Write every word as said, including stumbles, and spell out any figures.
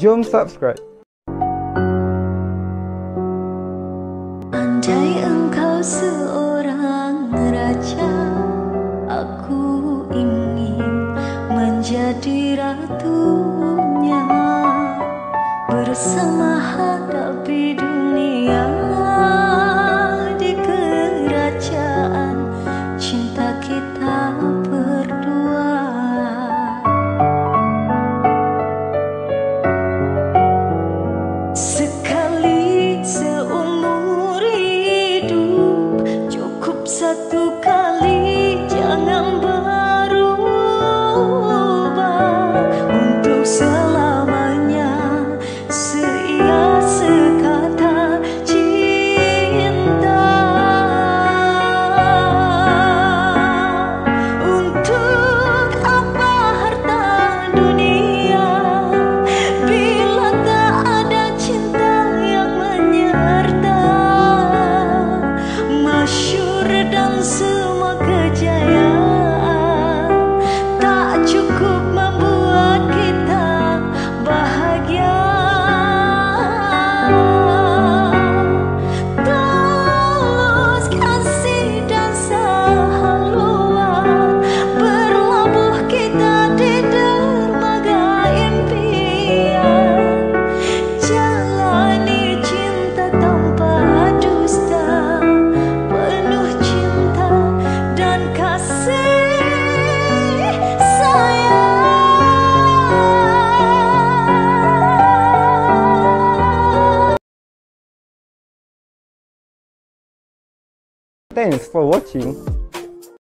Jom subscribe. Andai engkau seorang raja, aku ingin menjadi ratunya, bersama hadapi dunia di kerajaan cinta kita berdua. Sekali seumur hidup, cukup satu kali, jangan berubah untuk selamanya. Seia sekata cinta. Untuk apa harta dunia bila tak ada cinta yang menyerta? Masyhur dan semua kejayaan tak cukup membuat kita bahagia. Tulus kasih dan sehaluan, berlabuh kita di dermaga impian. Jalani cinta tanpa dusta, penuh cinta dan kasih sayang. Thanks for watching.